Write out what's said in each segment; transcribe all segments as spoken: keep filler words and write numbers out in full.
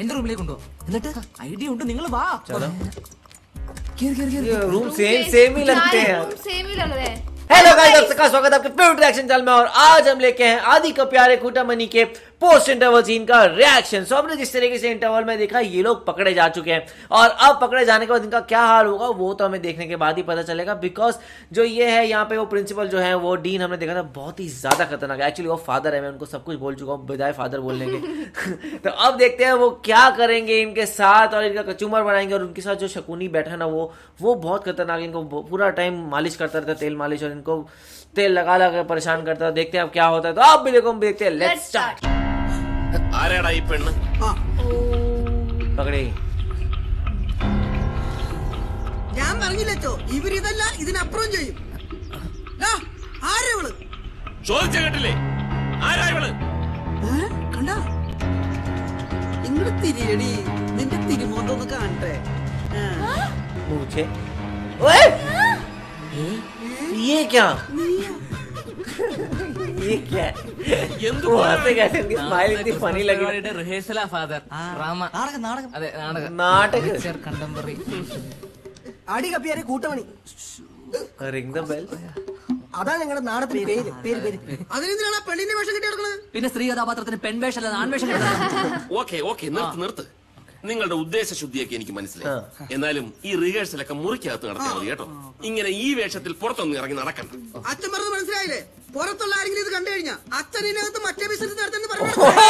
എന്റെ റൂമിലേക്ക് കൊണ്ടുപോ. എന്നിട്ട് ഐഡിയ ഉണ്ട്, നിങ്ങൾ വാ. रूम सेम सेम ही लगते हैं, सेम ही लग रहे हैं। हेलो गाइस, आप सबका स्वागत है आपके फेवरेट रिएक्शन चैनल में। और आज हम लेके हैं आदि का प्यारे खूटा मनी के पोस्ट इंटरवल सीन का रिएक्शन। सो हमने जिस तरीके से इंटरवल में देखा ये लोग पकड़े जा चुके हैं और अब पकड़े जाने के बाद इनका क्या हाल होगा वो तो हमें देखने के बाद ही पता चलेगा। बिकॉज जो ये है यहाँ पे वो प्रिंसिपल जो है वो डीन हमने देखा था बहुत ही ज्यादा खतरनाक है। एक्चुअली वो फादर है, मैं उनको सब कुछ बोल चुका हूँ बजाय फादर बोलने के। तो अब देखते हैं वो क्या करेंगे इनके साथ और इनका कचूमर बनाएंगे। और उनके साथ जो शकुनी बैठा ना वो वो बहुत खतरनाक, इनको पूरा टाइम मालिश करता रहता, तेल मालिश, और इनको तेल लगा लगा परेशान करता है। देखते हैं अब क्या होता है। तो आप भी देखो, हम देखते हैं। Let's start. ആരാടാ ഈ പെണ്ണ്? പകടേ ഞാൻ പറഞ്ഞില്ലോ ഇവരിതല്ല ഇതിനപ്പുറം ചെയ്യും. ആരാ ഇവള്? ചോദിച്ച കേട്ടില്ലേ? ആരാ ഇവള്? കണ്ടാ ഇങ്ങോട്ട് തിരിയടി, നിന്റെ തിരുമോന്തൊന്ന് കാണട്ടെ. मुझे ओए ये क्या ये क्या वो हंसे कैसे, इनकी स्माइल इतनी फनी लगी। റിഹേഴ്സലാ ഫാദർ. ഡ്രാമ, നാടകം നാടകം അതെ നാടകം नाटक കണ്ടംപററി. അടി കപ്പിയാരെ കൂട്ടമണി. Ring the bell. അതാണ് ഞങ്ങളുടെ നാടകത്തിന്റെ പേര്. പേര് പേര് അതിനെന്തിനാണ് പെണ്ണിന്റെ വേഷം കെട്ടി നടക്കുന്നത്? പിന്നെ സ്ത്രീ കഥാപാത്രത്തിന് പെൺവേഷമല്ല ആൺവേഷം കിട്ടുന്നത്. ഓക്കെ ഓക്കെ നിർത്ത് നിർത്ത്. നിങ്ങളുടെ ഉദ്ദേശ ശുദ്ധിയൊക്കെ എനിക്ക് മനസ്സിലായി. എന്നാലും ഈ റിഹേഴ്സലൊക്കെ മുറിക്കകത്ത് നടത്തിയാൽ മതി കേട്ടോ. ഇങ്ങനെ ഈ വേഷത്തിൽ പുറത്തൊന്നും ഇറങ്ങി നടക്കണ്ട. അച്ഛൻ പറഞ്ഞത് മനസ്സിലായില്ലേ? പുറത്തുള്ള ആരെങ്കിലും ഇത് കണ്ടു കഴിഞ്ഞാൽ അച്ഛനകത്ത് മറ്റേ ബിസിനസ് നടത്തുന്ന പറഞ്ഞു.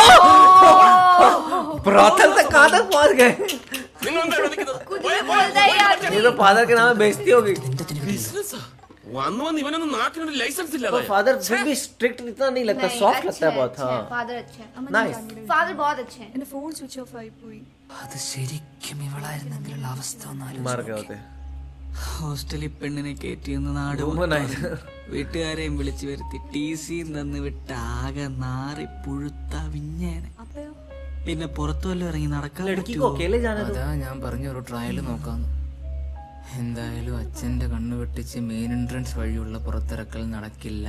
നിങ്ങൾ എന്താ വിളിക്കുന്നത്? ये तो फादर के नाम में बेइज्जती होगी। വന്നു വന്ന് ഇവനൊന്നും നാട്ടിനൊരു ലൈസൻസ് ഇല്ല. फादर फिर भी स्ट्रिक्ट इतना नहीं लगता, सॉफ्ट लगता है बहुत। हाँ फादर अच्छे हैं, नाइस, फादर बहुत अच्छे हैं। എന്റെ ഫോൺ സ്വിച്ച് ഓഫ് ആയി പോയി. അത് ശരിക്കും ഇവളായിരുന്നെങ്കിലുള്ള അവസ്ഥ मार के होते ഹോസ്റ്റലിൽ പെണ്ണിനെ കയറ്റിയെന്ന് നാട് വീട്ടുകാരെയും വിളിച്ചു വരുത്തി ടി സി നിന്ന് വിട്ട് ആകെ നാറി പുഴുത്ത വിഞ്ഞേനെ. അപ്പയോ പിന്നെ പുറത്തു വല്ലതും ഇറങ്ങി നടക്കാൻ लड़की को अकेले जाने दो। അതാ ഞാൻ പറഞ്ഞ ഒരു ട്രയൽ നോക്കാന്ന്. എന്തായാലും അച്ഛന്റെ കണ്ണു വെട്ടിച്ച് മെയിൻ എൻട്രൻസ് വഴിയുള്ള പുറത്തിറക്കൽ നടക്കില്ല.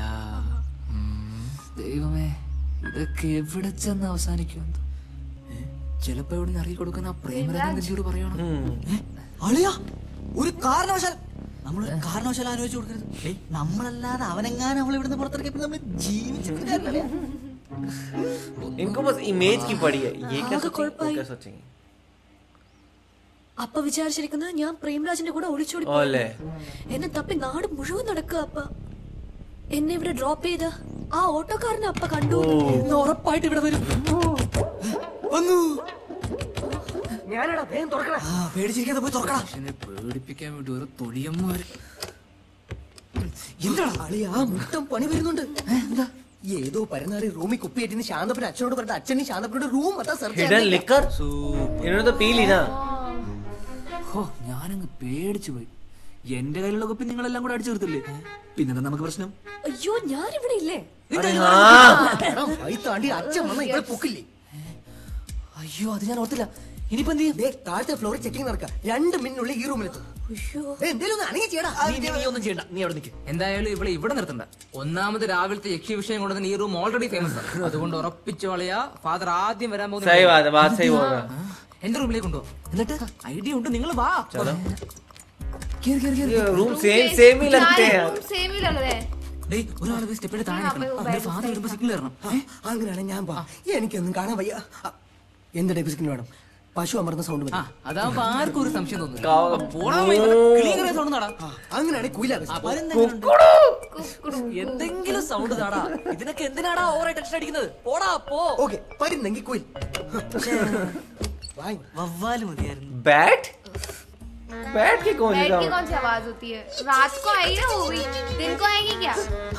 ദൈവമേ, ഇതൊക്കെ എവിടെ ചെന്ന് അവസാനിക്കുമെന്ന്. ചിലപ്പോ ഇവിടെ ഇറങ്ങി കൊടുക്കുന്ന പ്രേമരാജോട് പറയണം. അളിയാ, ഒരു കാരണവശാൽ നമ്മൾ കാരണവശാൽ ആലോചിച്ചു കൊടുക്കരുത്. നമ്മളല്ലാതെ അവനെങ്ങാനും അവൾ ഇവിടുന്ന് പുറത്തിറക്കിയപ്പോൾ നമ്മൾ ജീവിച്ചിട്ടില്ല. इनको बस इमेज की पड़ी है, ये क्या सोचेंगे, क्या सोचेंगे? അപ്പ വിചാരിച്ചിരിക്കുന്നത് ഞാൻ പ്രേംരാജിന്റെ കൂടെ ഒളിച്ചോടി എന്നെ തപ്പി നാട് മുഴുവൻ നടക്കുക. അപ്പ എന്നെ ഇവിടെ ഡ്രോപ്പ് ചെയ്ത ആ ഓട്ടോക്കാരനെ അപ്പ കണ്ടു. ഉറപ്പായിട്ട് ഇവിടെ വരും. പേടിച്ചിരിക്കാതെ പോയി തുറക്കണം. പേടിപ്പിക്കാൻ വേണ്ടി ഓരോ തൊഴിയന്മാര്. എന്താണ് അളിയാ, മൊത്തം പണി വരുന്നുണ്ട്. എന്താ ഏതോ പരനാറി റൂമിൽ കുപ്പിയേറ്റിന് ശാന്തപ്പൻ അച്ഛനോട് പറഞ്ഞ അച്ഛനും ശാന്തപ്പനോട് റൂം മൊത്തം സെർച്ച് हिडन लिकर इन्होंने तो पी ली ना. ഹോ, ഞാനങ്ങ് പേടിച്ചു പോയി. എന്റെ കയ്യിലുള്ള കുപ്പി നിങ്ങളെല്ലാം കൂടെ അടിച്ചു തീർത്തില്ലേ? പിന്നെന്താ നമുക്ക് പ്രശ്നം? അയ്യോ, ഞാൻ ഇവിടെ ഇല്ലേ? താണ്ടി അച്ഛൻ വന്ന ഇവിടെ പൊക്കില്ലേ? അയ്യോ, അത് ഞാൻ ഓർത്തില്ല. ഇനിയിപ്പോ എന്ത് ചെയ്യും? താഴത്തെ ഫ്ലോറിൽ ചെക്കിംഗ് നടക്കുക. രണ്ട് മിനിറ്റിനുള്ളിൽ ഈ റൂമിലെത്തും. എന്തേലും ഒന്ന് അണങ്ങി ചെയ്യടാ. നീ ഒന്നും ചെയ്യണ്ട, നീ അവിടെ നിൽക്ക്. എന്തായാലും ഇവിടെ ഇവിടെ നിർത്തണ്ട. ഒന്നാമത് രാവിലത്തെ യക്ഷി വിഷയം കൊണ്ട് തന്നെ ഈ റൂം ഓൾറെഡി ഫേമസ് ആണ്. അതുകൊണ്ട് ഉറപ്പിച്ചു കളയാ ഫാദർ ആദ്യം വരാൻ പോകുന്നത്. എന്റെ റൂമിലേക്ക് കൊണ്ടുപോ. എന്നിട്ട് ഐഡിയ ഉണ്ട്, നിങ്ങൾ വാ. रूम सेम सेम ही लगते हैं, सेम ही लग रहे हैं। ഒരാൾ സ്റ്റെപ്പിന്റെ താഴെ ഫാദർ വരുമ്പോ സിഗ്നൽ തരണം. അങ്ങനെയാണ് ഞാൻ പാ. എനിക്കൊന്നും കാണാൻ വയ്യ. എന്ത് ടൈപ്പ് സിഗ്നൽ വേണം? പശു അമർന്ന സൗണ്ട് മതി. അതാവുമ്പോ ആർക്കും ഒരു സംശയം തോന്നുന്നു. എന്തെങ്കിലും സൗണ്ട് താടാ. ഇതിനൊക്കെ എന്തിനാടാ ഓവറായി ടെൻഷൻ അടിക്കുന്നത്? പോടാ പോ. ഓക്കെ, പരുന്നെങ്കിൽ കുയിൽ. വവ്വാല് മതിയായിരുന്നു. बैट बैट की कौन बैट की कौन सी आवाज होती है? रात को आई ना वो भी, दिन को आएगी क्या?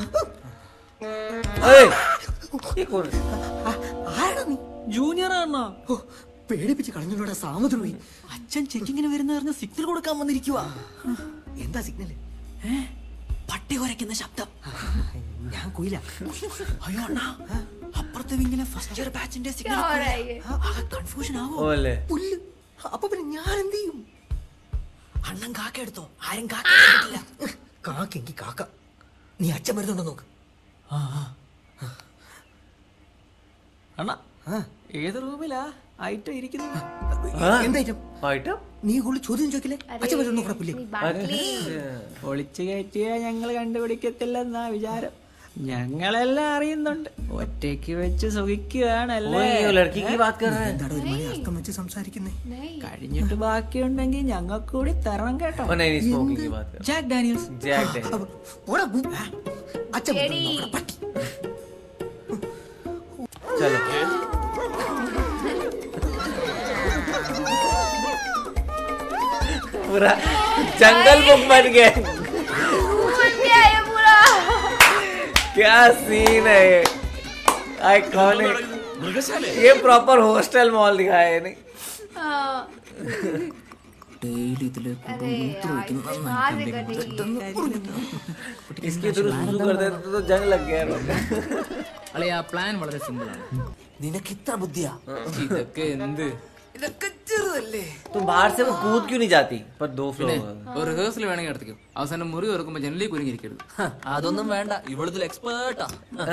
अरे ये कौन? ജൂനിയർ ആണോ? പേടിപ്പിച്ച് കളഞ്ഞോടാ സാമതുള്ളി. അച്ഛൻ ചെക്കിങ്ങിന് വരുന്ന പറഞ്ഞ സിഗ്നൽ കൊടുക്കാൻ വന്നിരിക്കുക. എന്താ സിഗ്നല്? പട്ടി കുരയ്ക്കുന്ന ശബ്ദം. ഞാൻ കുയില. അയ്യോ അണ്ണാ, അപ്പുറത്തെ വിങ്ങിലെ ഫസ്റ്റ് ഇയർ ബാച്ചിന്റെ സിഗ്നൽ. കൺഫ്യൂഷൻ ആവോ? പുല്ല്. അപ്പൊ പിന്നെ ഞാൻ എന്ത് ചെയ്യും? അണ്ണൻ കാക്ക എടുത്തോ? ആരും കാക്കില്ല. കാക്കെങ്കി കാക്ക. നീ അച്ഛൻ വരുന്നുണ്ടോ നോക്ക്. അണ്ണാ ഏത് റൂമിലാ? ഐറ്റം ഇരിക്കുന്നു. ആ? എന്ത് ഐറ്റം? ഐറ്റം നീ കൂടുതൽ ചോദ്യം ചോദിക്കില്ലേ? അച്ഛൻ പറ്റൊന്നും കുഴപ്പമില്ലേ? നീ ബാക്കി ഒളിച്ചു കയറ്റിയ ഞങ്ങൾ കണ്ടുപിടിക്കത്തില്ലെന്നാ വിചാരം. ഞങ്ങളെല്ലാം അറിയുന്നുണ്ട്. ഒറ്റയ്ക്ക് വെച്ച് സുഖിക്കുകയാണല്ലേ. ലड़की की बात कर रहे हैं. എന്താണ് ഒരു മണി അർത്ഥം വെച്ച് സംസാരിക്കുന്നേ? नहीं കഴിഞ്ഞിട്ട് ബാക്കിയുണ്ടെങ്കിൽ ഞങ്ങൾക്ക് കൂടി തരണം കേട്ടോ. ओ नहीं नहीं स्मोकिंग की बात कर. Jack Daniels. Jack Daniel. ഓടാ ഗു- അച്ഛൻ എടി. നോക്കടാ, പട്ടി. चलो पूरा जंगल बुक बन गया. बन गया ये पूरा क्या सीन है ये. आइकॉनिक. മൃഗശാല ये प्रॉपर हॉस्टल मॉल दिखाया है नहीं. हाँ ഡെയിലി ഇതില് अरे यार इससे बात भी करनी इसके थ्रू शुरू कर देते तो जंग लग गया. അളിയ ആ പ്ലാൻ വളരെ സിമ്പിൾ ആണ്. നിനക്ക് ഇത്ര ബുദ്ധിയാ? ഇതൊക്കെ എന്ത് ഇതൊക്കെ ചെറുതല്ലേ? तुम बाहर से वो कूद क्यों नहीं जाती? पर दो फ्लोर. ഒരു റിഹേഴ്സൽ വേണമെങ്കിൽ നടത്തിക്കും. അവസാനം മുറി തുറക്കുമ്പോ ജനലി കുരുങ്ങിയിരിക്കരുത്. അതൊന്നും വേണ്ട, ഇവളതിൽ എക്സ്പേർട്ടാ.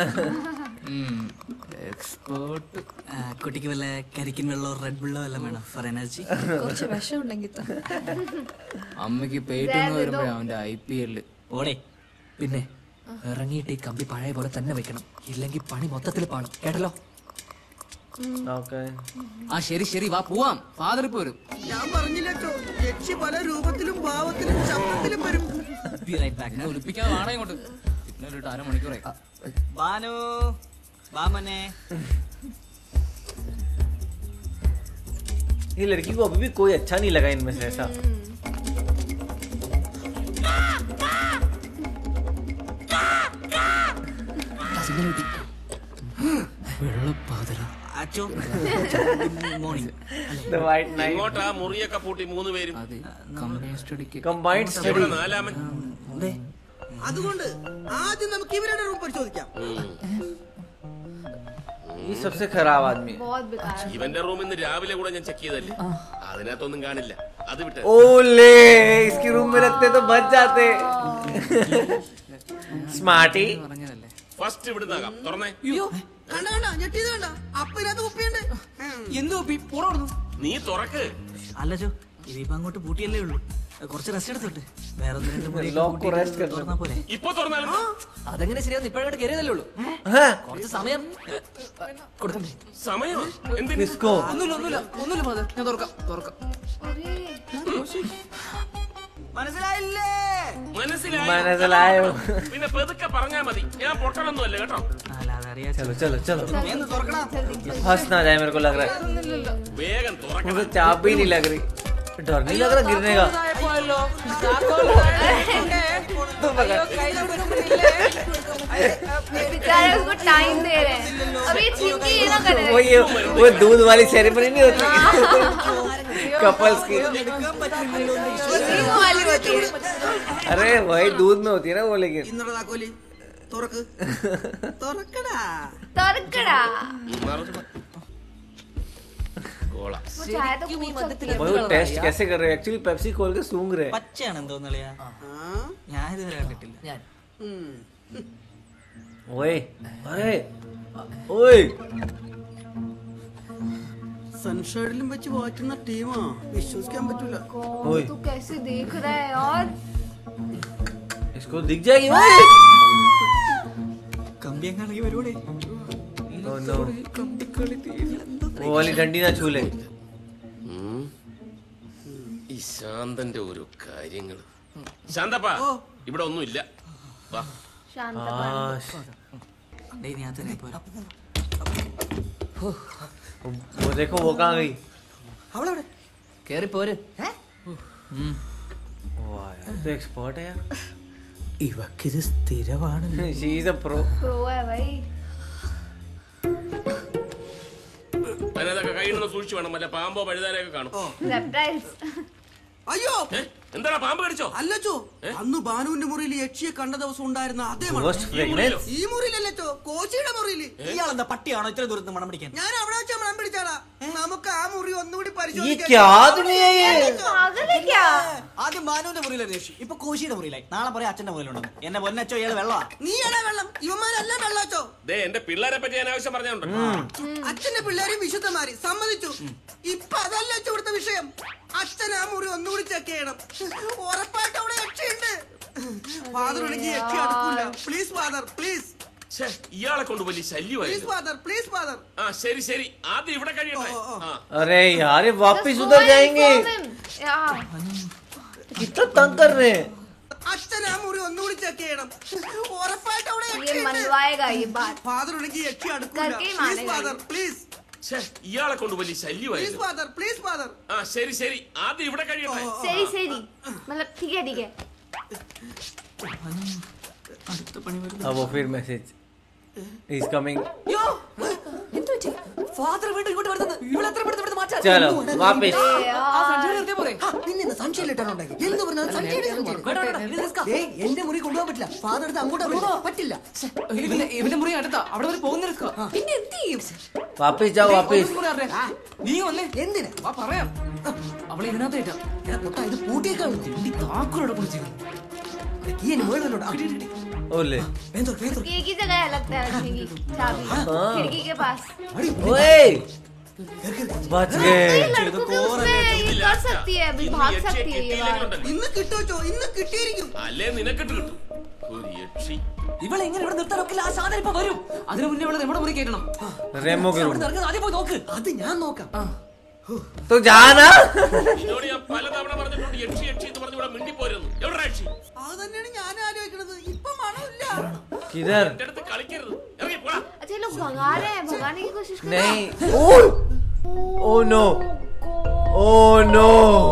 എക്സ്പേർട്ട്. കുട്ടിക്ക് വല്ല കരിക്കിൻ വെള്ളമോ റെഡ് ബുള്ളോ എല്ലാം വേണം ഫോർ എനർജി. കുറച്ച് വിഷം ഉണ്ടെങ്കിൽ താ. അമ്മയ്ക്ക് പേറ്റെന്ന് വരുമ്പോ അവന്റെ ഐ പി എല്ല്. ഓടെ പിന്നെ ഇറങ്ങിയിട്ട് ഈ കമ്പി പഴയ പോലെ തന്നെ വെക്കണം, ഇല്ലെങ്കിൽ പണി മൊത്തത്തിൽ പാടും കേട്ടല്ലോ. Okay. ആ ശരി ശരി വാ പോവാം. ഫാദർ ഇപ്പൊ വരും. ഞാൻ പറഞ്ഞില്ലോ, യക്ഷി പല രൂപത്തിലും ഭാവത്തിലും ശബ്ദത്തിലും വരും. Be right back. എന്നെ ഒലിപ്പിക്കാതെ വാടക ഇങ്ങോട്ട്. സിഗ്നൽ ഇട്ട് അരമണിക്കൂറായി. ബാനു ബാമനെ. ये लड़की को अभी भी कोई अच्छा नहीं लगा इनमें से ऐसा. വെള്ളപ്പാതര അച്ചോ. മോർണിംഗ്. The white knight. ഇങ്ങോട്ടാ മുറിയൊക്കെ പൂട്ടി മൂന്ന് പേരും. അതെ കമ്പനി സ്റ്റഡിക്ക്. Combined study. ഇവിടെ നാലാമൻ. അതുകൊണ്ട് ആദ്യം നമുക്ക് ഇവരുടെ റൂം പരിശോധിക്കാം. ये सबसे खराब आदमी है. बहुत बेकार ഇവന്റെ റൂം ഇന്ന് രാവിലെ കൂടെ ഞാൻ ചെക്ക് ചെയ്തല്ലേ, അതിനകത്തൊന്നും കാണില്ല. അത് വിട്ട് ओले इसकी रूम में रखते तो बच जाते. स्मार्टी. പറഞ്ഞതല്ലേ. ഫസ്റ്റ് ഇവിടുന്നാകാം. തുറന്നേ. കണ്ട കണ്ട ഞെട്ടിയത് കണ്ട, അപ്പൊ ഇതിനകത്ത് കുപ്പിയുണ്ട്. എന്തോ പുറന്നു. നീ തുറക്ക്. അല്ല ചോ, ഇതിപ്പോ അങ്ങോട്ട് പൂട്ടിയല്ലേ ഉള്ളൂ. കുറച്ച് റെസ്റ്റ് എടുത്തോട്ടെ. വേറെ ഒന്ന് രണ്ട് മുറി Lock को rest कर തുറന്നാ പോലെ. ഇപ്പൊ തുറന്നാലും അതെങ്ങനെ ശരിയാവും? ഇപ്പോഴായിട്ട് കയറിയതല്ലേ ഉള്ളൂ. हाँ. കുറച്ച് സമയം കൊടുക്കണ്ടേ? സമയം എന്തിന്? किसको? ഒന്നുമില്ല ഒന്നുമില്ല ഒന്നുമില്ല ഫാദർ. ഞാൻ തുറക്കാം തുറക്കാം. अरे മനസ്സിലായില്ലേ? മനസ്സിലായി. മനസ്സിലായോ? പിന്നെ പെതുക്കെ പറഞ്ഞാ മതി. ഞാൻ പൊട്ടണൊന്നുമല്ല കേട്ടോ. അല്ലാതെ അറിയാ. चलो चलो चलो. എന്ന് തുറക്കണം. फंस ना जाए मेरे को लग रहा है. വേഗം തുറക്കണം. मुझे चाबी नहीं लग रही. डर नहीं लग रहा गिरने का. बेचारे उसको टाइम दे रहे हैं. अभी छिपकी ये ना करे. वो ये वो दूध वाली सेरेमनी नहीं होती कपल्स की. वो वाली होती है. अरे वही दूध में होती है ना वो. लेकिन ഇന്നലെ താക്കോലി തുറക്ക്. തുറക്കടാ. तरकड़ा മറന്നു. കോള. वो चाहे तो पूछ सकती है. वो टेस्ट कैसे कर रहे हैं? एक्चुअली पेप्सी खोल के सूंघ रहे हैं. പച്ചയാണെന്ന് തോന്നലയാ. ഞാൻ ഇതുവരെ കണ്ടിട്ടില്ല. ഞാൻ ओए अरे ओए സൺഷൈഡിലും വെച്ച് വാറ്റുന്ന ടീമാ, വിശ്വസിക്കാൻ പറ്റൂല. ओए तू कैसे देख रहा है यार. इसको दिख जाएगी. ओए കമ്പി എങ്ങാണെങ്കിൽ വരുവോടെ. नो नो वो वाली डंडी ना छू ले. ഉം. ഈ ശാന്തന്റെ ഓരോ കാര്യങ്ങള്. ശാന്തപ്പ ഇവിടെ ഒന്നുമില്ല. വാ. शांत हाँ ഡേയ് നീ അകത്ത് പോരാ. वो देखो वो कहाँ गई. അവളെവിടെ? കേറി പോര്. वाह यार तो एक्सपर्ट है यार. ഇവക്കിത് സ്ഥിരമാണ്. She is a pro. Pro है भाई. അതിനകത്തൊക്കെ കൈയിടുന്ന സൂക്ഷിച്ചു വേണം. മറ്റേ പാമ്പോ പഴുതാരൊക്കെ കാണും. Reptiles. അയ്യോ ഏ? എന്താടാ പാമ്പ് കടിച്ചോ? അല്ലച്ചോ, അന്ന് ബാനുവിന്റെ മുറിയിൽ യക്ഷിയെ കണ്ട ദിവസം ഉണ്ടായിരുന്ന അതേ മണം. Ghost fragrance. ഈ മുറിയിലല്ലോ, കോച്ചിയുടെ മുറിയിൽ. ഇയാളെന്താ പട്ടിയാണോ ഇത്ര ദൂരത്ത് മണം പിടിക്കാൻ? ഞാൻ അവിടെ വെച്ചാ മണം പിടിച്ചാടാ. നമുക്ക് ആ മുറി ഒന്നുകൂടി ये പരിശോധിക്കാം. क्या आदमी है ये? पागल है क्या. ആദ്യം ബാനുവിന്റെ മുറിയിലായിരുന്നു യക്ഷി, ഇപ്പൊ കോശിയുടെ മുറിയിലായി. നാളെ പറയാം അച്ഛന്റെ മുറിയിലുണ്ടെന്ന്. എന്നെ പൊന്നച്ചോ ഇയാള് വെള്ളമാ. നീയാണോ വെള്ളം? ഇവന്മാരല്ല വെള്ളാച്ചോ. ദേ എന്റെ പിള്ളേരെ പറ്റി ഞാൻ ആവശ്യം പറഞ്ഞോണ്ട് അച്ഛന്റെ പിള്ളേരും വിശുദ്ധമാരി സമ്മതിച്ചു. ഇപ്പൊ അതല്ല അച്ഛൻ ഇവിടുത്തെ വിഷയം. അച്ഛൻ ആ മുറി ഒന്നുകൂടി ചെക്ക് ചെയ്യണം. ഉറപ്പായിട്ട് അവിടെ യക്ഷിയുണ്ട്. ഫാദർ ഉണ്ടെങ്കിൽ യക്ഷി അടുക്കൂല. Please father, please. ഇയാളെ കൊണ്ട് വലിയ ശല്യമായി. Please father, please father. ആ ശരി ശരി, ആദ്യം ഇവിടെ കഴിയട്ടെ. अरे यार ये वापिस उधर जाएंगे. कितना तंग कर रहे हैं. അച്ഛൻ ആ മുറി ഒന്നുകൂടി ചെക്ക് ചെയ്യണം. ഉറപ്പായിട്ട് അവിടെ ये യക്ഷിയുണ്ട്. मनवाएगा ये बात. ഫാദർ ഉണ്ടെങ്കിൽ യക്ഷി അടുക്കൂല. करके ही പ്ലീസ് मानेगा ഫാദർ, ये. പ്ലീസ്. ഇയാളെ കൊണ്ട് വലിയ ശല്യമായി. Please father, please father. ആ ശരി ശരി, ആദ്യം ഇവിടെ കഴിയട്ടെ. सही सही मतलब ठीक है ठीक है. अब वो फिर मैसेज इज कमिंग. ഫാദർ വീണ്ടും ഇങ്ങോട്ട് വരുന്നത് ഇവിടെ എത്ര പെടുത്ത് ഇവിടുന്ന് മാറ്റാൻ चलो वापिस. ആ സഞ്ജയ് നിർത്തിയാ പോരെ പിന്നെ സംശയമില്ലിട്ടുണ്ടാക്കി എന്ത് പറഞ്ഞാലും എന്റെ മുറി കൊണ്ടുപോകാൻ പറ്റില്ല. ഫാദർ അടുത്ത് അങ്ങോട്ട് പറ്റില്ല. ഇവന്റെ ഇവന്റെ മുറി അടുത്താ, അവിടെ വരെ പോകുന്ന റിസ്കാ. പിന്നെ എന്ത് ചെയ്യും? वापिस जाओ वापिस. നീ വന്നേ എന്തിനാ? വാ പറയാം. അവളെ ഇതിനകത്തേറ്റാ ഇത് പൂട്ടിയേക്കാണ്. താക്കൂടെ കുളിച്ചു. ഈ എന്നെ മേളിലോട്ട് ओले एक ही जगह लगता है रखने की चाबी खिड़की के पास. ओए बच गए. ये लड़कों के उसमें ये कर सकती है, अभी भाग सकती है ये बात. ഇന്ന് കിട്ടുവോ? ഇന്ന് കിട്ടിയിരിക്കും. അല്ലേ നിനക്കിട്ട് കിട്ടും ഒരു യക്ഷി. ഇവളെ എങ്ങനെ ഇവിടെ നിർത്താൻ ഒക്കില്ല. ആ സാധനം ഇപ്പൊ വരും. അതിനു മുന്നേ ഇവളെ നമ്മുടെ മുറി കയറ്റണം. रेमो के रूम. ആദ്യം പോയി നോക്ക്. അത് ഞാൻ നോക്കാം. तो जाना. എന്നോട് ഞാൻ പലതവണ പറഞ്ഞിട്ടുണ്ട് യക്ഷി യക്ഷി എന്ന് പറഞ്ഞു ഇവിടെ മിണ്ടി പോരുന്നു. എവിടെ യക്ഷി? അത് തന്നെയാണ് ഞാൻ ആലോചിക്കുന്നത്. ഇപ്പൊ മണമില്ല. किधर എന്റെ അടുത്ത് കളിക്കരുത്, ഇറങ്ങി പോടാ. अच्छा ये लोग भगा रहे हैं, भगाने की कोशिश कर रहे नहीं. Oh oh no oh no.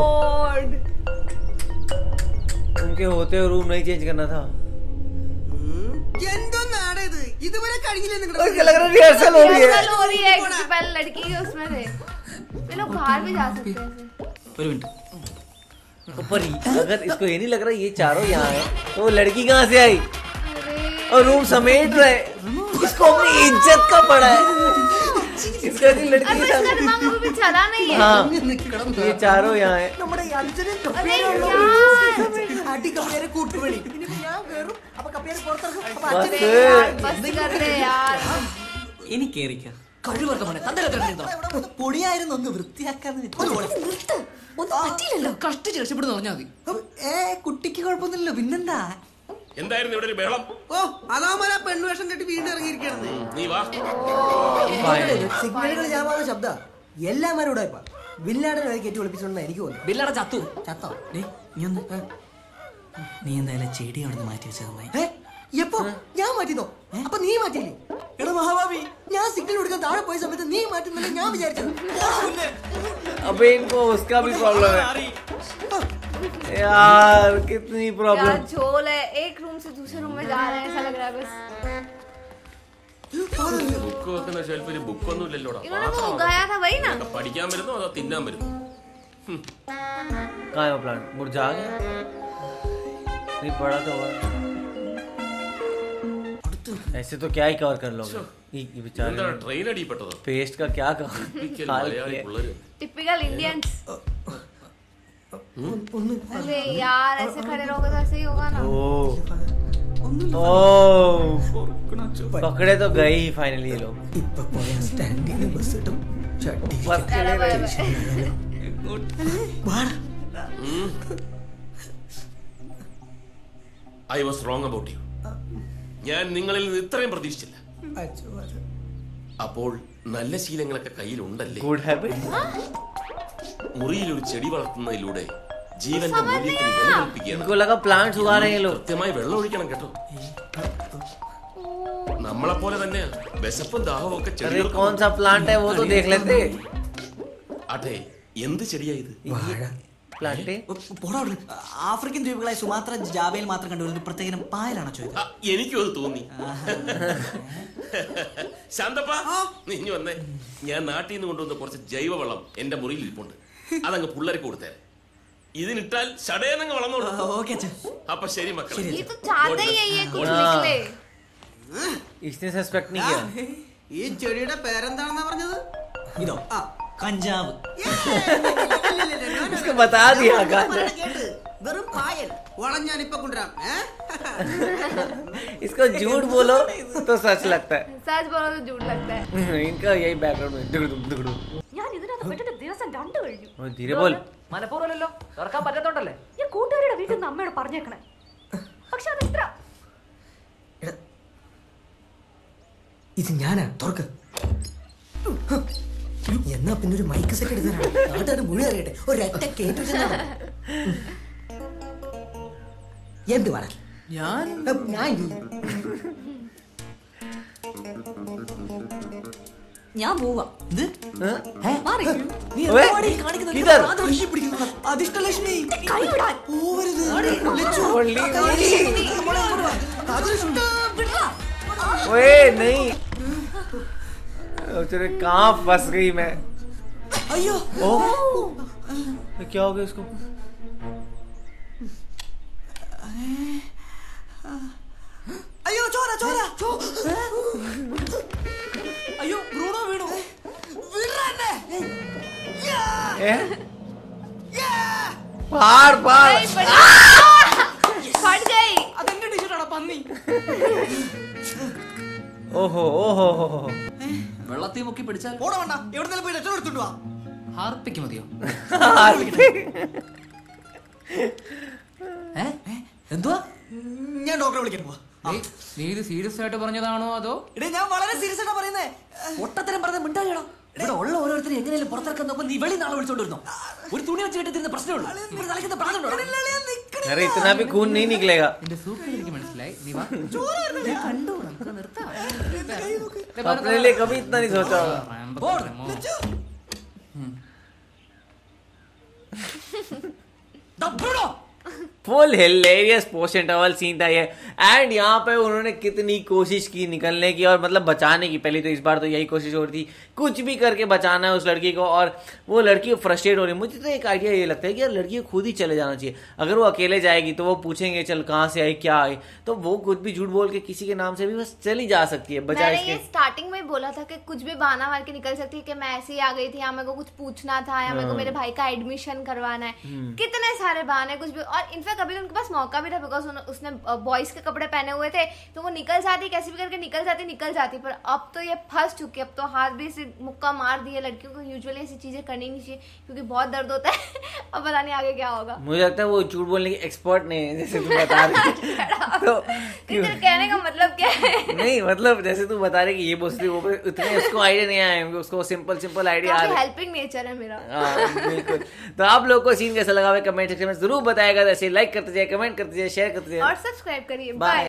उनके होते हुए रूम नहीं चेंज करना था. എന്തൊന്നാണ് ഇത്? ഇതുവരെ കഴിഞ്ഞില്ലേ मुझे നിങ്ങളുടെ? लग रहा है रिहर्सल हो रही है. रिहर्सल हो रही है क्योंकि पहले लड़की के उसमें थे. ये लोग बाहर भी जा सकते हैं ऐसे. ഒരു മിനിറ്റ്. पर अगर इसको ये नहीं लग रहा ये चारों यहाँ है तो वो लड़की कहाँ से आई और रूम समेट रहे. इसको अपनी इज्जत का पड़ा है. इसका नहीं लड़की अरे के इसका साथ. दिमाग अभी भी चला नहीं है. हाँ ये चारों यहाँ है. നമ്മുടെ ഈ അച്ഛനും अरे കപ്പേരും यार അടി കപ്പേരെ കൂട്ടുപണി. ഇനിയിപ്പോ ഞാൻ കേറും. അപ്പൊ കപ്പേരെ പുറത്തിറക്കും. അപ്പൊ बस അച്ഛനെ बस कर दे यार. ഇനി കേറിക്ക കഴിവർക്ക് മോനെ തന്തരത്തിരുന്നോ. ഇവിടെ വന്ന് പൊടിയായിരുന്നു ഒന്ന് വൃത്തിയാക്കാന്ന് നിർത്ത്. ഒന്നും പറ്റിയില്ലല്ലോ. കഷ്ടിച്ച് രക്ഷപ്പെടുന്നു പറഞ്ഞാൽ മതി. ഏ കുട്ടിക്ക് കുഴപ്പമൊന്നുമില്ലല്ലോ. പിന്നെന്താ? എന്തായിരുന്നു ഇവിടെ ഒരു ബഹളം? ഓ അതാമല പെൺവേഷം കെട്ടി വീണ്ടും ഇറങ്ങിയിരിക്കണത്. നീ വാ. സിഗ്നലുകൾ ജാമാവുന്ന ശബ്ദ എല്ലാവരും ഇവിടെ ഇപ്പൊ ബില്ലാടനെ വഴി കയറ്റി ഒളിപ്പിച്ചോണ്ടെന്ന് എനിക്ക് തോന്നുന്നു. ബില്ലട ചത്തു. ചത്തോ? ഡേയ്, നീ ഒന്ന് നീ എന്തായാലും ചെടി അവിടെ നിന്ന് മാറ്റി വെച്ചത് നന്നായി. ഏ? എപ്പോ? ഞാൻ മാറ്റിന്നോ? അപ്പൊ നീ മാറ്റിയില്ലേ? എടാ മഹാഭാവി, ഞാൻ സിഗ്നൽ കൊടുക്കാൻ താഴെ പോയ സമയത്ത് നീ മാറ്റുന്നില്ല ഞാൻ വിചാരിച്ചത്. अबे इनको उसका भी प्रॉब्लम है यार. कितनी क्या प्रॉब्लम. झोल है, एक रूम से दूसरे रूम में जा रहे हैं ऐसा लग रहा है बस. ബുക്ക് വെക്കുന്ന ഷെൽഫിൽ ബുക്കൊന്നും ഇല്ലല്ലോടാ. इन्होंने वो उगाया था वही ना. പഠിക്കാൻ വരുന്നോ അതോ തിന്നാൻ വരുന്നു? कहाँ है वो प्लांट? मुरझा गया. नहीं पड़ा तो हुआ. ऐसे तो क्या ही कवर कर लोगे. ये ये बेचारे എന്താണ് ട്രെയിൻ അടിപ്പെട്ടതോ? पेस्ट का क्या कवर ഒരിക്കൽ हाल മലയാളി किया. പിള്ളേര്. Typical Indians. अरे यार ऐसे खड़े रहोगे तो ऐसे ही होगा ना. ओ ओ पकड़े तो गए ही फाइनली ये लोग. ഇപ്പൊ പോയ സ്റ്റാൻഡിന് ബസ് കിട്ടും. ചട്ടി बस चले गए. I was wrong about you. ഞാൻ നിങ്ങളിൽ നിന്ന് ഇത്രയും പ്രതീക്ഷിച്ചില്ല. അപ്പോൾ നല്ല ശീലങ്ങളൊക്കെ കയ്യിലുണ്ടല്ലേ? Good habit. മുറിയിൽ ഒരു ചെടി വളർത്തുന്നതിലൂടെ ജീവന്റെ മൂല്യത്തിന് വില കൽപ്പിക്കുകയാണ്. इनको लगा प्लांट्स उगा रहे हैं ये लोग. കൃത്യമായി വെള്ളം ഒഴിക്കണം കേട്ടോ. നമ്മളെ പോലെ തന്നെ വിശപ്പും ദാഹവും ഒക്കെ अरे ചെടികൾക്ക് कौन सा प्लांट है वो तो देख लेते. അതെ, എന്ത് ചെടിയാ ഇത്? प्लांट है. പോടാ അവിടുന്ന്. ആഫ്രിക്കൻ ദ്വീപുകളായ സുമാത്ര ജാവയിൽ മാത്രം കണ്ടുവരുന്ന പ്രത്യേകം പായലാണോ ചോദിച്ചത്? ആ, എനിക്കും അത് തോന്നി. ശാന്തപ്പ, നീ ഇഞ്ഞി വന്നേ. ഞാൻ നാട്ടിൽ നിന്ന് കൊണ്ടുവന്ന കുറച്ച് ജൈവവളം എന്റെ മുറിയിൽ ഇരിപ്പുണ്ട്. അതങ്ങ് പിള്ളേർക്ക് കൊടുത്തേ. ഇതിനിട്ടാൽ ചടയനങ്ങ് വളർന്നോളൂ. ഓക്കെ അച്ഛൻ. അപ്പൊ ശരി മക്കളെ. ये तो चाहते ही है ये कुछ निकले. इसने सस्पेक्ट नहीं किया. ഈ ചെടിയുടെ പേരെന്താണെന്നാ പറഞ്ഞത്? ഇതോ ആ കഞ്ചാവ്. ഇല്ല, ഇല്ല, ഇല്ല, ഇല്ല, no, no, no. उसको बता दिया गांजा. കേട്ട് വെറും പായൽ ഓണം ഞാൻ ഇപ്പൊ കൊണ്ടുവരാം ഏ? इसको झूठ बोलो तो सच लगता है सच बोलो तो झूठ लगता है इनका यही बैकग्राउंड में दुगड़ुम दुगड़ुम ഞാൻ ഇതിനകത്ത് പെട്ടിട്ട് ദിവസം രണ്ടു കഴിഞ്ഞു. ओ धीरे बोल മനഃപൂർവ്വമല്ലോ തുറക്കാൻ പറ്റാത്തോണ്ടല്ലേ. ഞാൻ കൂട്ടുകാരുടെ വീട്ടിൽ നിന്ന് അമ്മയോട് പറഞ്ഞേക്കണേ. പക്ഷെ അത് ഇത്ര ഇത് ഞാനാ തുറക്ക്. എന്നാ പിന്നെ ഒരു മൈക്ക് സെറ്റ് എടുക്കാനാണ് നാട്ടുകാർ മുഴുവൻ അറിയട്ടെ. ഒരൊറ്റ കേട്ടു എന്ത് വേണം ഞാൻ ഞാൻ ഞാൻ പോവാ. ഇത് മാറി നീ ഓയ്, എന്താണ് ഈ കാണിക്കുന്നത്? കിധർ? അത് ഋഷി പിടിക്കുന്നു. അതിഷ്ടലക്ഷ്മി കൈവിടാൻ. പോവരുത്. ലച്ചു, Only ആ കൈ me. ഋഷി. മോളെ ഇങ്ങോട്ട് വാ. അത് ഋഷി. ओए नहीं तेरे कहाँ फंस गई मैं അയ്യോ ओ क्या हो गया इसको അയ്യോ ചോര ചോര ചോ. അയ്യോ ബ്രൂണോ വീണു. വീഴാനെ. ए? पार पार फट गई അതെന്റെ ടീഷർട്ടാണ് പന്നി. ओहो ओहो ओहो വെള്ളത്തിൽ മുക്കി പിടിച്ചാൽ ഓടാ വേണ്ട എവിടെ പോയി രക്ഷ എടുത്തിട്ട് വാ. ഹാർപ്പിക്ക് മതിയോ? ഏ? എന്തുവാ? ഞാൻ ഡോക്ടറെ വിളിക്കാൻ പോവാ. നീ- നീ ഇത് സീരിയസ് ആയിട്ട് പറഞ്ഞതാണോ അതോ? എടേ ഞാൻ വളരെ സീരിയസ് ആയിട്ടാ പറയുന്നേ. ഒട്ടത്തരം പറഞ്ഞ മിണ്ടാളിയടാ. ഇവിടെ ഉള്ള ഓരോരുത്തരും എങ്ങനെയാലും പുറത്തിറക്കാൻ നോക്കുമ്പോൾ നീ വെളി നാളെ വിളിച്ചോണ്ടിരുന്നോ? ഒരു തുണി വെച്ച് കെട്ടിരുന്ന പ്രശ്നമുള്ളൂ. ഇവിടെ തലയ്ക്കുന്ന പ്രാണുണ്ടോ? अरे इतना भी खून नहीं निकलेगा നിന്റെ സൂക്കേട് എനിക്ക് മനസ്സിലായി. നീ വാ. ഞാൻ കണ്ടു നമുക്ക് നിർത്താം. अपने लिए कभी इतना नहीं सोचा होगा full hilarious post interval scene था ये एंड यहाँ पे उन्होंने कितनी कोशिश की निकलने की और मतलब बचाने की पहली तो इस बार तो यही कोशिश हो रही थी कुछ भी करके बचाना है उस लड़की को और वो लड़की फ्रस्ट्रेट हो रही है मुझे तो एक आइडिया ये लगता है कि यार लड़की को खुद ही चले जाना चाहिए अगर वो अकेले जाएगी तो वो पूछेंगे चल कहाँ से आई क्या आई तो वो कुछ भी झूठ बोल के किसी के नाम से भी बस चली जा सकती है बजाय मैंने ये इसके स्टार्टिंग में बोला था कि कुछ भी बहाना मार के निकल सकती है कि मैं ऐसे ही आ गई थी या मेरे को कुछ पूछना था या मेरे को मेरे भाई का एडमिशन करवाना है कितने सारे बहाने कुछ भी और इनफैक्ट अभी उनके पास मौका भी था बिकॉज उसने बॉयज के कपड़े पहने हुए थे तो वो निकल जाती कैसे भी करके निकल जाती निकल जाती पर अब तो ये फंस चुकी अब तो हाथ भी इसे मुक्का मार दिए लड़कियों को यूजुअली ऐसी चीजें करनी नहीं चाहिए क्योंकि बहुत दर्द होता है अब पता नहीं आगे क्या होगा मुझे लगता है वो झूठ बोलने की एक्सपर्ट नहीं है जैसे तू बता रही तो तेरे कहने का मतलब क्या है नहीं मतलब जैसे तू बता रही कि ये बोलती वो उतने उसको आइडिया नहीं आया उसको सिंपल सिंपल आइडिया आ रहा हेल्पिंग नेचर है मेरा हाँ बिल्कुल तो आप लोगों को सीन कैसा लगा कमेंट सेक्शन में जरूर बताएगा जैसे लाइक करते जाए कमेंट करते जाए शेयर करते जाए और सब्सक्राइब करिए बाय बाय